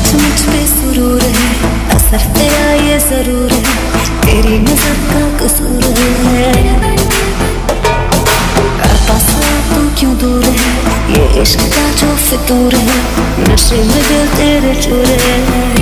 मुझ पे सुरूर है, असर तेरा ये जरूर है, तेरी नजर का कसूर है। पास तू क्यों दूर है, ये इश्क का जो फितूर है, नशे में दिल तेरे चूर है।